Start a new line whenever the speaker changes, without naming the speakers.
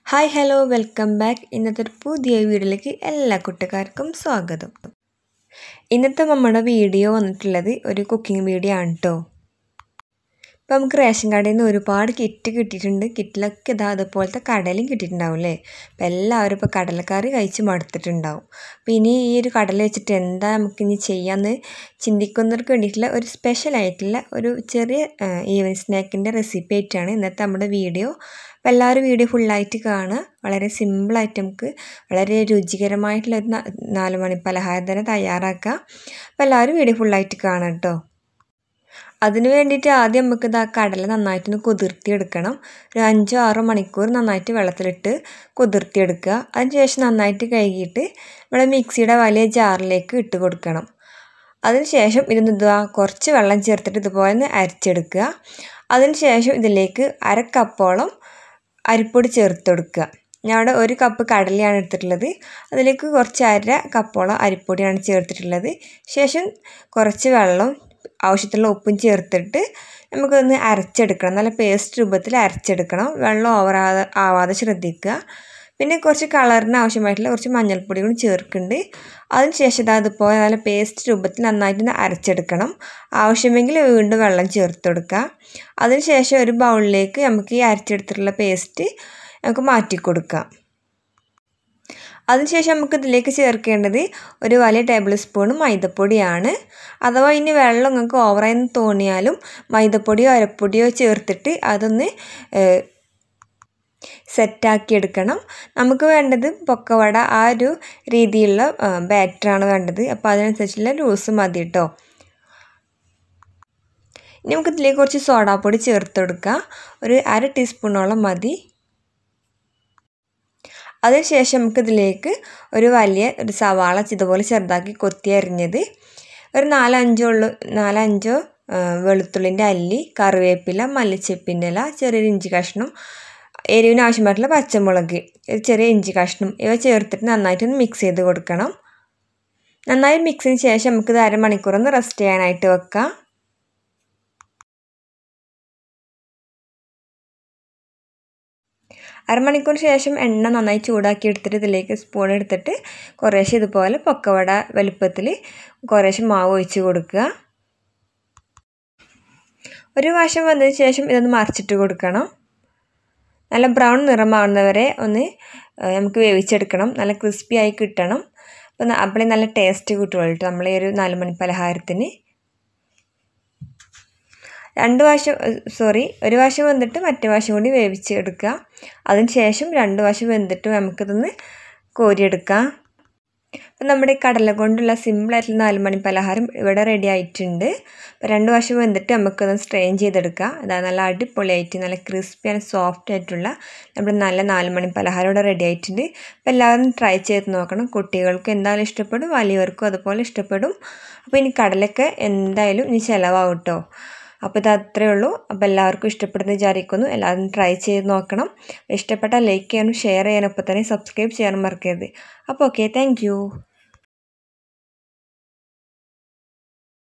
Hi hello welcome back. ഇന്നത്തെ ഒരു പുതിയ വീഡിയോയിലേക്ക് എല്ലാ കുട്ടിക്കാർക്കും സ്വാഗതം. ഇന്നത്തെ നമ്മുടെ വീഡിയോ വന്നിട്ടുള്ളത് ഒരു കുക്കിംഗ് വീഡിയോ ആണ് കേട്ടോ. ഇപ്പം നമുക്ക് റേഷൻ കടയിൽ നിന്ന് ഒരുപാട് കിറ്റ് കിട്ടിയിട്ടുണ്ട്. കിറ്റിലൊക്കെ ഇതാ അതുപോലത്തെ കടലയും കിട്ടിയിട്ടുണ്ടാവും അല്ലേ. അപ്പം എല്ലാവരും ഇപ്പോൾ കടലക്കറി കഴിച്ച് മടുത്തിട്ടുണ്ടാവും. അപ്പോൾ ഇനി ഈ ഒരു കടല വെച്ചിട്ട് എന്താ നമുക്കിനി ചെയ്യാമെന്ന് ചിന്തിക്കുന്നവർക്ക് വേണ്ടിയിട്ടുള്ള ഒരു സ്പെഷ്യലായിട്ടുള്ള ഒരു ചെറിയ ഈവനിങ് സ്നാക്കിൻ്റെ റെസിപ്പി ആയിട്ടാണ് ഇന്നത്തെ നമ്മുടെ വീഡിയോ. അപ്പോൾ എല്ലാവരും വീഡിയോ ഫുള്ളായിട്ട് കാണുക. വളരെ സിമ്പിളായിട്ട് നമുക്ക് വളരെ രുചികരമായിട്ടുള്ളൊരു 4 മണി പലഹാരം തന്നെ തയ്യാറാക്കാം. അപ്പോൾ എല്ലാവരും വീഡിയോ ഫുള്ളായിട്ട് കാണാം കേട്ടോ. അതിന് വേണ്ടിയിട്ട് ആദ്യം നമുക്ക് കടല നന്നായിട്ടൊന്ന് കുതിർത്തിയെടുക്കണം. ഒരു 5-6 മണിക്കൂർ നന്നായിട്ട് വെള്ളത്തിലിട്ട് കുതിർത്തിയെടുക്കുക. അതിനുശേഷം നന്നായിട്ട് കഴുകിയിട്ട് ഇവിടെ മിക്സിയുടെ വലിയ ജാറിലേക്ക് ഇട്ട് കൊടുക്കണം. അതിനുശേഷം കുറച്ച് വെള്ളം ചേർത്തിട്ട് ഇതുപോലെ ഒന്ന് അരച്ചെടുക്കുക. അതിനുശേഷം ഇതിലേക്ക് 1/2 കപ്പോളം അരിപ്പൊടി ചേർത്ത് കൊടുക്കുക. ഞാൻ ഇവിടെ 1 കപ്പ് കടലയാണ് എടുത്തിട്ടുള്ളത്. അതിലേക്ക് കുറച്ച് 1/2 കപ്പോളം അരിപ്പൊടിയാണ് ചേർത്തിട്ടുള്ളത്. ശേഷം കുറച്ച് വെള്ളം ആവശ്യത്തിലുള്ള ഉപ്പും ചേർത്തിട്ട് നമുക്കൊന്ന് അരച്ചെടുക്കണം. നല്ല പേസ്റ്റ് രൂപത്തിൽ അരച്ചെടുക്കണം. വെള്ളം ആവാതെ ശ്രദ്ധിക്കുക. പിന്നെ കുറച്ച് കളറിന് ആവശ്യമായിട്ടുള്ള കുറച്ച് മഞ്ഞൾപ്പൊടി കൂടി ചേർക്കുന്നുണ്ട്. അതിനുശേഷം അതുപോലെ നല്ല പേസ്റ്റ് രൂപത്തിൽ നന്നായിട്ടൊന്ന് അരച്ചെടുക്കണം. ആവശ്യമെങ്കിൽ വീണ്ടും വെള്ളം ചേർത്ത് കൊടുക്കുക. അതിനുശേഷം ഒരു ബൗളിലേക്ക് നമുക്ക് ഈ അരച്ചെടുത്തിട്ടുള്ള പേസ്റ്റ് നമുക്ക് മാറ്റി കൊടുക്കാം. അതിനുശേഷം നമുക്ക് ഇതിലേക്ക് ചേർക്കേണ്ടത് ഒരു വലിയ ടേബിൾ സ്പൂൺ മൈദപ്പൊടിയാണ്. അഥവാ ഇനി വെള്ളം നിങ്ങൾക്ക് ഓവറായി തോന്നിയാലും മൈദപ്പൊടിയോ അരപ്പൊടിയോ ചേർത്തിട്ട് അതൊന്ന് സെറ്റാക്കി എടുക്കണം. നമുക്ക് വേണ്ടത് പൊക്കവട ആ ഒരു രീതിയിലുള്ള ബാറ്ററാണ് വേണ്ടത്. അപ്പോൾ അതിനനുസരിച്ചുള്ള ലൂസ് മതി കേട്ടോ. ഇനി നമുക്ക് ഇതിലേക്ക് കുറച്ച് സോഡാപ്പൊടി ചേർത്ത് കൊടുക്കുക. ഒരു 1/2 ടീസ്പൂണോളം മതി. അതിനുശേഷം നമുക്കിതിലേക്ക് ഒരു സവാള ഇതുപോലെ ചെറുതാക്കി കൊത്തി അരിഞ്ഞത്, ഒരു 4-5 വെളുത്തുള്ളിൻ്റെ അല്ലി, കറിവേപ്പില, മല്ലിച്ചെപ്പിൻ്റെ ഇല, ചെറിയൊരു ഇഞ്ചി കഷ്ണം, എരിവിന് ആവശ്യമായിട്ടുള്ള പച്ചമുളക്, ഒരു ചെറിയ ഇഞ്ചി കഷ്ണം ഇവ ചേർത്തിട്ട് നന്നായിട്ടൊന്ന് മിക്സ് ചെയ്ത് കൊടുക്കണം. നന്നായി മിക്സിന് ശേഷം നമുക്കിത് 1/2 മണിക്കൂറൊന്ന് റെസ്റ്റ് ചെയ്യാനായിട്ട് വെക്കാം. അരമണിക്കൂറിന് ശേഷം എണ്ണ നന്നായി ചൂടാക്കി എടുത്തിട്ട് ഇതിലേക്ക് സ്പൂൺ എടുത്തിട്ട് കുറേശ്ശെ ഇതുപോലെ പൊക്കവട വലുപ്പത്തിൽ കുറേശ്ശെ മാവ് ഒഴിച്ച് കൊടുക്കുക. ഒരു വശം വന്നതിന് ശേഷം ഇതൊന്ന് മറിച്ചിട്ട് കൊടുക്കണം. നല്ല ബ്രൗൺ നിറമാവുന്നവരെ ഒന്ന് നമുക്ക് വേവിച്ചെടുക്കണം. നല്ല ക്രിസ്പി ആയി കിട്ടണം. അപ്പം അപ്പോഴേ നല്ല ടേസ്റ്റ് കിട്ടുള്ളൂ കേട്ടോ നമ്മൾ ഈ ഒരു 4 മണി പലഹാരത്തിന്. ഒരു വശം വെന്തിട്ട് മറ്റേ വശം കൂടി വേവിച്ചെടുക്കുക. അതിന് ശേഷം 2 വശം വെന്തിട്ട് നമുക്കിതൊന്ന് കോരിയെടുക്കാം. അപ്പം നമ്മുടെ കടല കൊണ്ടുള്ള സിമ്പിളായിട്ടുള്ള 4 മണി പലഹാരം ഇവിടെ റെഡി ആയിട്ടുണ്ട്. അപ്പോൾ 2 വശം വെന്തിട്ട് നമുക്കൊന്ന് സ്ട്രെയിൻ ചെയ്തെടുക്കാം. അതായത് നല്ല അടിപൊളിയായിട്ട് നല്ല ക്രിസ്പി ആൻഡ് സോഫ്റ്റ് ആയിട്ടുള്ള നമ്മുടെ നല്ല 4 മണി പലഹാരം ഇവിടെ റെഡി ആയിട്ടുണ്ട്. അപ്പോൾ എല്ലാവരും ട്രൈ ചെയ്ത് നോക്കണം. കുട്ടികൾക്ക് എന്തായാലും ഇഷ്ടപ്പെടും, വലിയവർക്കും അതുപോലെ ഇഷ്ടപ്പെടും. അപ്പോൾ ഇനി കടലൊക്കെ എന്തായാലും ഇനി ചിലവാകും കേട്ടോ. അപ്പോൾ ഇത് അത്രയേ ഉള്ളൂ. അപ്പോൾ എല്ലാവർക്കും ഇഷ്ടപ്പെടുന്ന വിചാരിക്കുന്നു. എല്ലാവരും ട്രൈ ചെയ്ത് നോക്കണം. ഇഷ്ടപ്പെട്ടാൽ ലൈക്ക് ചെയ്യാനും ഷെയർ ചെയ്യാനും ഒപ്പം തന്നെ സബ്സ്ക്രൈബ് ചെയ്യാനും മറക്കരുത്. അപ്പോൾ ഓക്കെ, താങ്ക് യു.